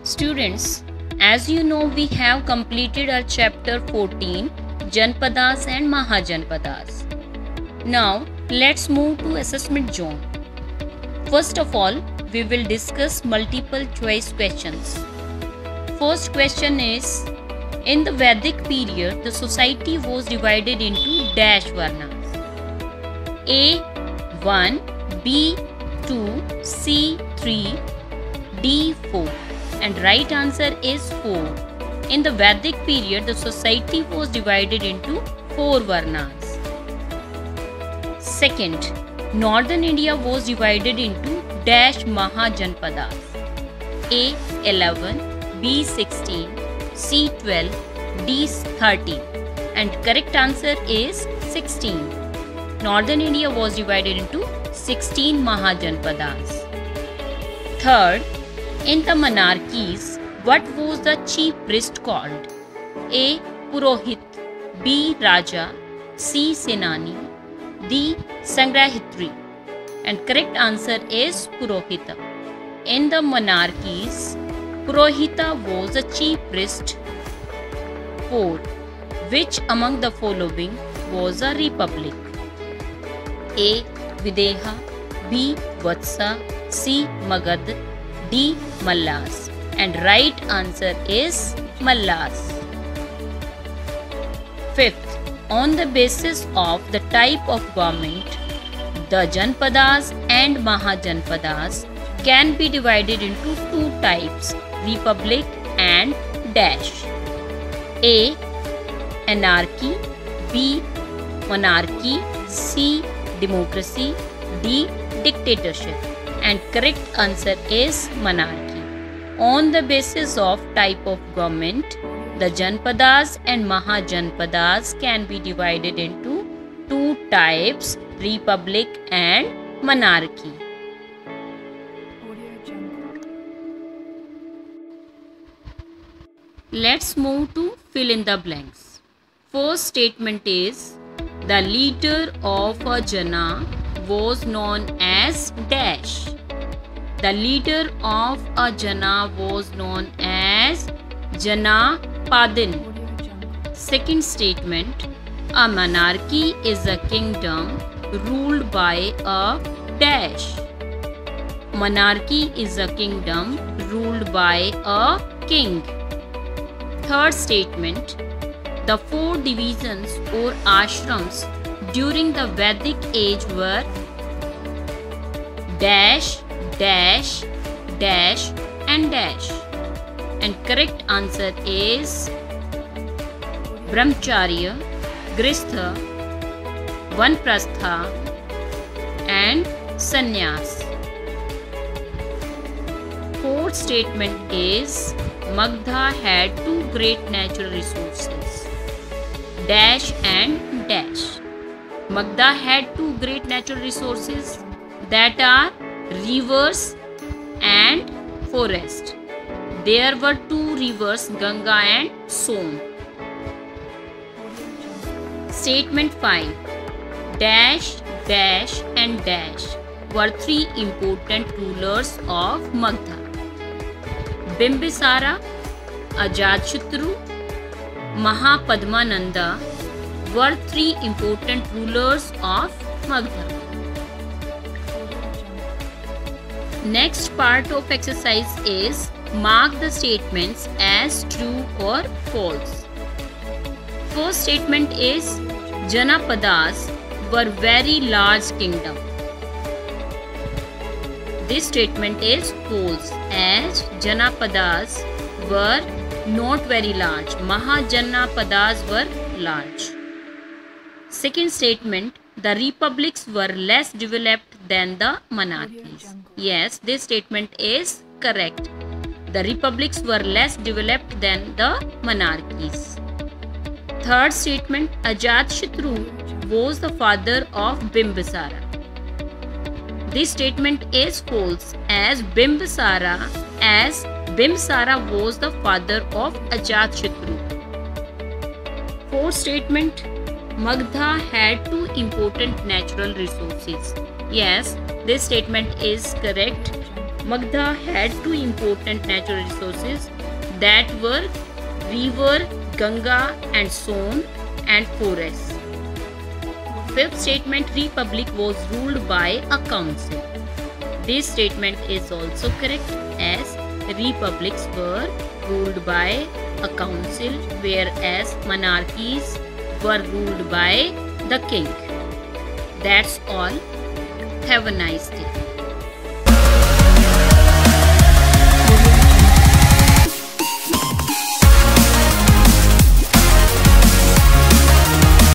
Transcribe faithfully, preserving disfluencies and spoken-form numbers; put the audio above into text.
Students, as you know, we have completed our chapter fourteen, Janpadas and Mahajanpadas. Now, let's move to assessment zone. First of all, we will discuss multiple choice questions. First question is, in the Vedic period, the society was divided into dash varnas. A one, B two, C three, D four. And right answer is four. In the Vedic period, the society was divided into four varnas. Second, Northern India was divided into dash Mahajanpadas. A eleven, B sixteen, C twelve, D thirteen. And correct answer is sixteen. Northern India was divided into sixteen Mahajanpadas. Third, in the monarchies, what was the chief priest called? A. Purohit, B. Raja, C. Senani, D. Sangrahitri. And correct answer is Purohita. In the monarchies, Purohita was the chief priest. four. Which among the following was a republic? A. Videha, B. Vatsa, C. Magad, D. Mallas. And right answer is Mallas. Fifth, on the basis of the type of government, the Janpadas and Mahajanpadas can be divided into two types, republic and dash. A. Anarchy, B. Monarchy, C. Democracy, D. Dictatorship. And correct answer is monarchy. On the basis of type of government, the Janpadas and Mahajanpadas can be divided into two types, republic and monarchy. Let's move to fill in the blanks. First statement is, the leader of a Jana was known as dash. The leader of a Jana was known as Janapadin. Second statement, a monarchy is a kingdom ruled by a dash. Monarchy is a kingdom ruled by a king. Third statement, the four divisions or ashrams during the Vedic age were dash, dash, dash and dash. And correct answer is Brahmacharya, Gristha, Vanprastha and Sannyas. Fourth statement is, Magdha had two great natural resources, dash and dash. Magdha had two great natural resources, that are rivers and forest. There were two rivers, Ganga and Son. Statement five. Dash, dash and dash were three important rulers of Magdha. Bimbisara, Ajatashatru, Mahapadmananda were three important rulers of Magdha. Next part of exercise is, mark the statements as true or false. First statement is, Janapadas were very large kingdom. This statement is false, as Janapadas were not very large. Mahajanapadas were large. Second statement, the republics were less developed than the monarchies. Yes, this statement is correct. The republics were less developed than the monarchies. Third statement, Ajatashatru was the father of Bimbisara. This statement is false, as Bimbisara as Bimbisara was the father of Ajatashatru. Fourth statement, Magdha had two important natural resources. Yes, this statement is correct. Magda had two important natural resources that were river Ganga and Son and forests. Fifth statement, Republic was ruled by a council. This statement is also correct, as republics were ruled by a council, whereas monarchies were ruled by the king. That's all. Have a nice day.